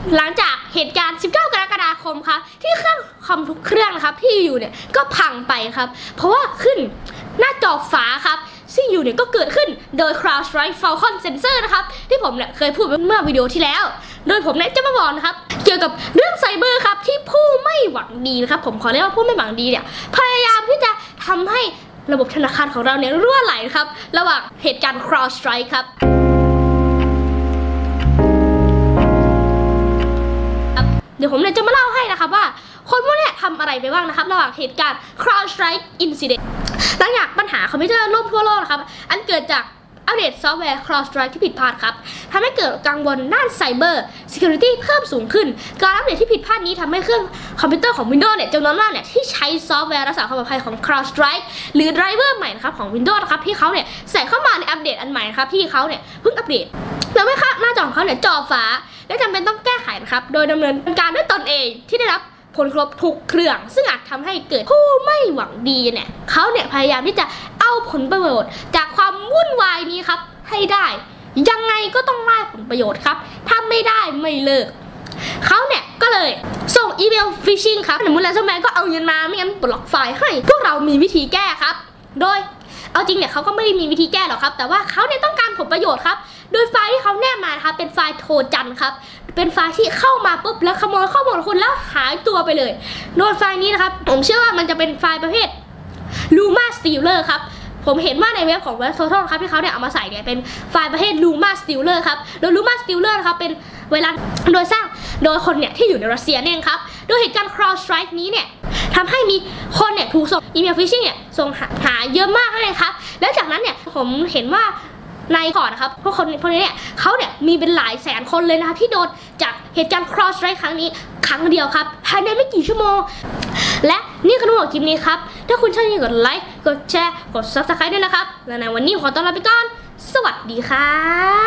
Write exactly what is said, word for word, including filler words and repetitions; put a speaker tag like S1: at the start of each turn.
S1: หลังจากเหตุการณ์สิบเก้ากรกฎาคมครับที่เครื่องคอมทุกเครื่องนะครับที่อยู่เนี่ยก็พังไปครับเพราะว่าขึ้นหน้าจอฟ้าครับซึ่งอยู่เนี่ยก็เกิดขึ้นโดย CrowdStrike Falcon Sensor นะครับที่ผมเนี่ยเคยพูดเมื่อวิดีโอที่แล้วโดยผมเนี่ยจะมาบอกนะครับเกี่ยวกับเรื่องไซเบอร์ครับที่ผู้ไม่หวังดีนะครับผมขอเรียกว่าผู้ไม่หวังดีเนี่ยพยายามที่จะทำให้ระบบธนาคารของเราเนี่ยรั่วไหลครับระหว่างเหตุการณ์ CrowdStrike ครับเดี๋ยวผมเนี่ยจะมาเล่าให้นะครับว่าคนพวกนี้ทำอะไรไปบ้างนะครับระหว่างเหตุการณ์ CrowdStrike Incident หลังจากปัญหาคอมพิวเตอร์ล่มทั่วโลกนะครับอันเกิดจากอัปเดตซอฟต์แวร์ CrowdStrike ที่ผิดพลาดครับทำให้เกิดกังวลด้านไซเบอร์ Security เพิ่มสูงขึ้นการอัปเดตที่ผิดพลาดนี้ทำให้เครื่องคอมพิวเตอร์ของ Windows เนี่ยจำนวนมากเนี่ยที่ใช้ซอฟต์แวร์รักษาความปลอดภัยของ CrowdStrike หรือไดรเวอร์ใหม่นะครับของ Windows นะครับที่เขาเนี่ยใส่เข้ามาในอัปเดตอันใหม่นะครับที่เขาเนี่ยเพิ่งอัปเดตแล้วไม่ค่ะหน้าจอของเขาเนี่ยจอฟ้าและจำเป็นต้องแก้ไขนะครับโดยดำเนินการด้วยตนเองที่ได้รับผลกระทบทุกเครื่องซึ่งอาจทำให้เกิดผู้ไม่หวังดีเนี่ยเขาเนี่ยพยายามที่จะเอาผลประโยชน์จากความวุ่นวายนี้ครับให้ได้ยังไงก็ต้องได้ผลประโยชน์ครับถ้าไม่ได้ไม่เลิกเขาเนี่ยก็เลยส่งอีเมลฟิชชิงครับสมมติแล้วใช่ไหมก็เอาเงินมาไม่งั้นบล็อกไฟล์ให้พวกเรามีวิธีแก้ครับโดยเอาจริงเนี่ยเขาก็ไม่ได้มีวิธีแก้หรอกครับแต่ว่าเขาเนี่ยต้องการผลประโยชน์ครับโดยไฟล์ที่เขาแนบมาครับเป็นไฟล์โทรจันครับเป็นไฟล์ที่เข้ามาปุ๊บแล้วขโมยข้อมูลของคุณแล้วหายตัวไปเลยโดยไฟล์นี้นะครับผมเชื่อว่ามันจะเป็นไฟล์ประเภท Luma Stealer ครับผมเห็นว่าในเว็บของ Web Total ครับที่เขาเนี่ยเอามาใส่เนี่ยเป็นไฟล์ประเภท Luma Stealer ครับโดย Luma Stealer นะครับเป็นเวลาโดยสร้างโดยคนเนี่ยที่อยู่ในรัสเซียเนี่ยครับโดยเหตุการณ์ CrowdStrike นี้เนี่ยทำให้มีคนเนี่ยถูกส่งอีเมลฟิชชิงเนี่ยส่งหาเยอะมากเลยครับแล้วจากนั้นเนี่ยผมเห็นว่าในก่อนนะครับพวกคนพวกนี้เนี่ยเขาเนี่ยมีเป็นหลายแสนคนเลยนะคะที่โดนจากเหตุการณ์ CrowdStrike ครั้งนี้ครั้งเดียวครับภายในไม่กี่ชั่วโมงและนี่คือทั้งหมดคลิปนี้ครับถ้าคุณชอบอย่าลืมกดไลค์กดแชร์กด ซับสไครบ์ ด้วยนะครับและในวันนี้ขอต้อนรับไปก่อนสวัสดีครับ